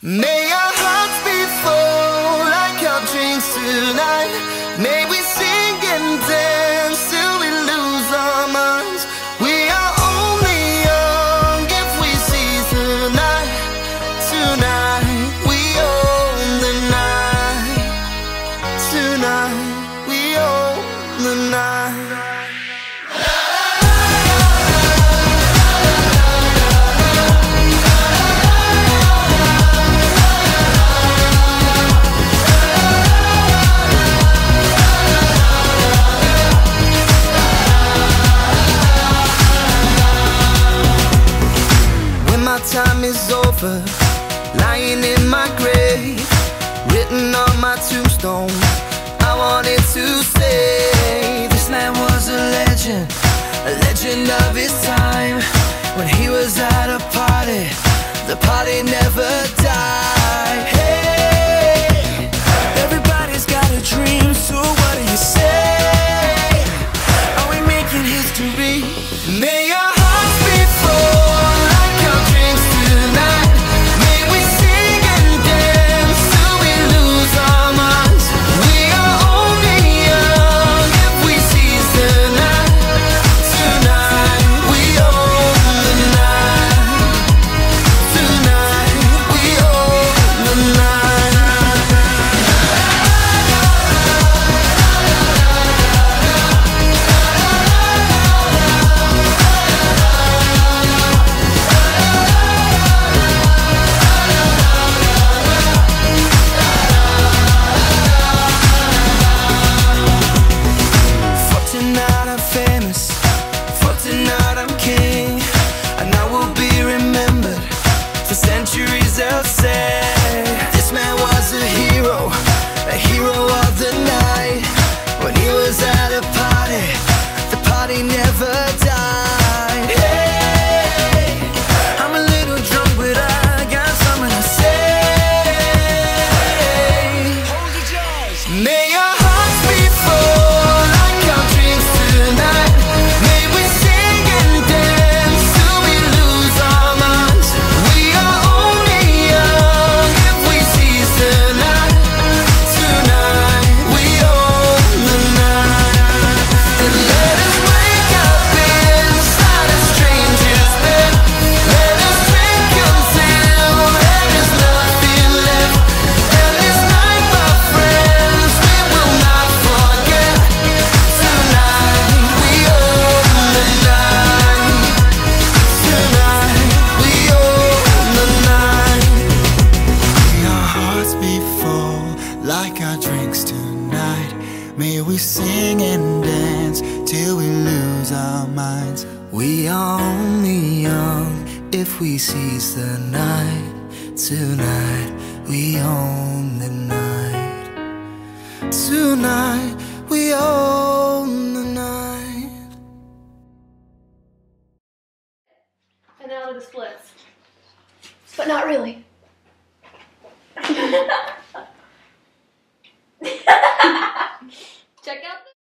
May our hearts be full like our drinks tonight. May we sing and dance till we lose our minds. We are only young if we seize the night. Tonight we own the night. Tonight we own the night. Time is over, lying in my grave, written on my tombstone. I wanted to say this man was a legend of his time. When he was at a party, the party never died. Hey, everybody's got a dream, so what do you say? Are we making history? May our hearts be full. Centuries they'll say this man was a hero of the night. When he was at a party, the party never died. Hey, I'm a little drunk, but I got something to say. Hold your jaws. May your hearts be full like our dreams tonight. May we sing and dance till we lose our minds. We are only young if we seize the night. Tonight we own the night. And let us wake up inside a stranger's bed. Let us drink until there is nothing left. And this night, my friends, we will not forget. Tonight we own the night. Tonight we own the night. May our hearts be full like our drinks tonight. May we sing and dance till we lose our minds. We are only young if we seize the night. Tonight we own the night. Tonight we own the night. And now to the splits. But not really. Check out the